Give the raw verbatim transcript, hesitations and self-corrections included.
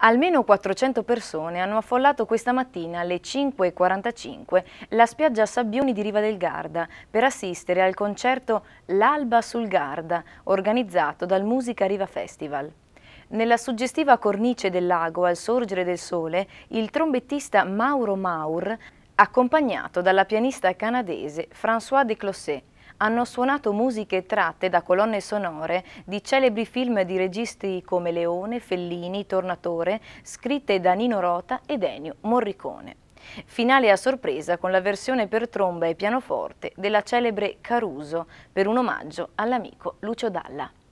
Almeno quattrocento persone hanno affollato questa mattina alle cinque e quarantacinque la spiaggia Sabbioni di Riva del Garda per assistere al concerto L'Alba sul Garda, organizzato dal Musica Riva Festival. Nella suggestiva cornice del lago al sorgere del sole, il trombettista Mauro Maur, accompagnato dalla pianista canadese François Declossé, hanno suonato musiche tratte da colonne sonore di celebri film di registi come Leone, Fellini, Tornatore, scritte da Nino Rota ed Ennio Morricone. Finale a sorpresa con la versione per tromba e pianoforte della celebre Caruso, per un omaggio all'amico Lucio Dalla.